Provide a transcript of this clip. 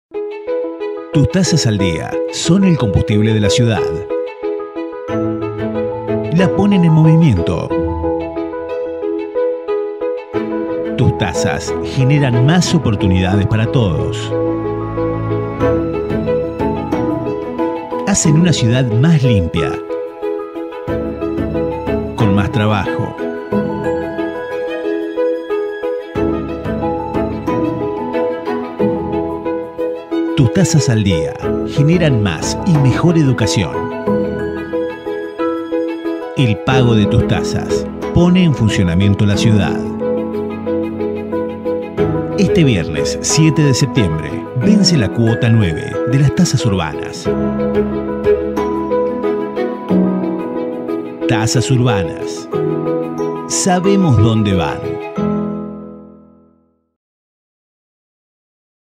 Tus tasas al día son el combustible de la ciudad. La ponen en movimiento. Tus tasas generan más oportunidades para todos. Hacen una ciudad más limpia, con más trabajo. Tus tasas al día generan más y mejor educación. El pago de tus tasas pone en funcionamiento la ciudad. Este viernes 7 de septiembre vence la cuota 9 de las tasas urbanas. Tasas urbanas. Sabemos dónde van.